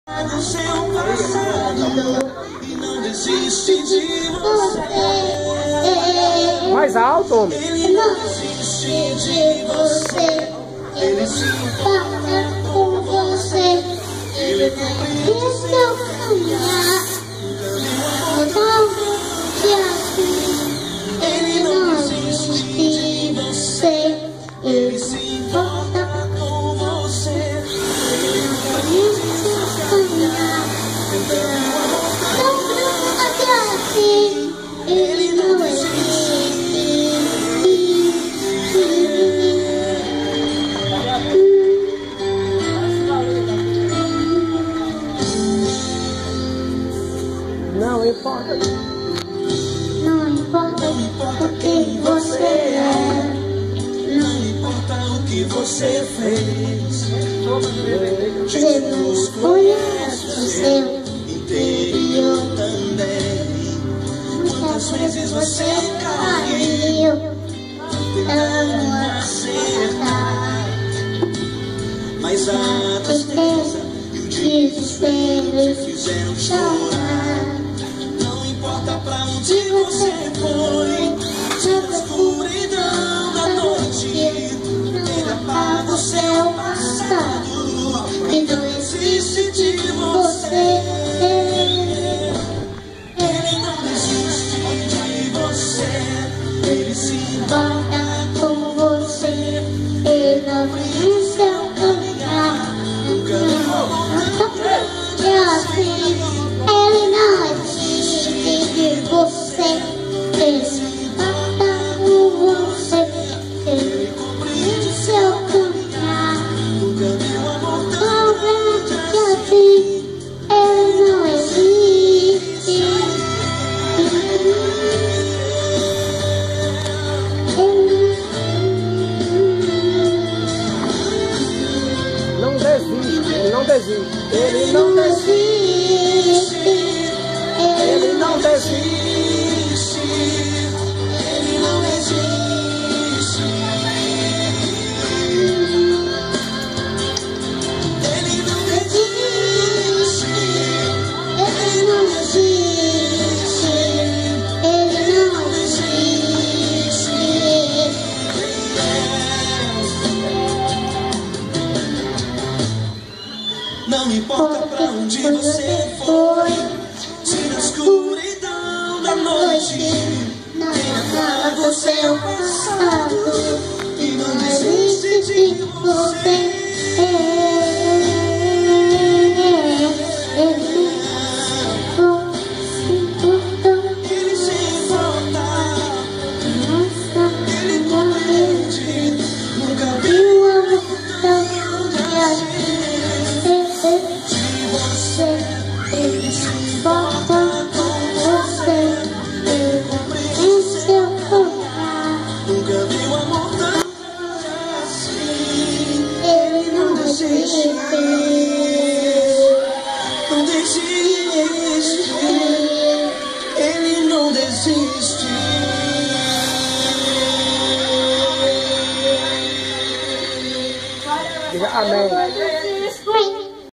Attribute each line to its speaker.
Speaker 1: do seu passado e não desiste de você.
Speaker 2: Mais alto, homem.
Speaker 1: Ele não desiste de você. Ele se importa com você. Ele compreende seu caminhar. Ele não desiste de você. Ele se importa com você. Ele compreende seu caminhar. Ele não desiste.
Speaker 2: Não importa.
Speaker 3: Não importa o que você é.
Speaker 1: Não importa o que você fez.
Speaker 3: Jesus conhece o seu
Speaker 1: interior também. Quantas vezes você caiu tentando acertar, mas a tristeza e o desespero te fizeram chorar. Não importa pra onde você foi, se na escuridão da noite ele apaga o seu passado e não existe de você. Ele não desiste de você. Ele se
Speaker 3: importa com você. Ele não vive seu caminhar.
Speaker 1: nunca levou
Speaker 3: E assim, ele não existe de você. Ele se importa com você. Ele compreende seu caminhar.
Speaker 1: nunca viu amor tão
Speaker 3: Talvez que assim, ele não existe.
Speaker 2: Não desiste. Ele não desiste.
Speaker 1: Ele não desiste. Ele não desiste. Ele não existe. Ele não desiste.
Speaker 3: Ele não existe. Ele não existe.
Speaker 1: Não importa pra onde você foi, se na escuridão da noite ele apaga o seu passado e não desiste de você.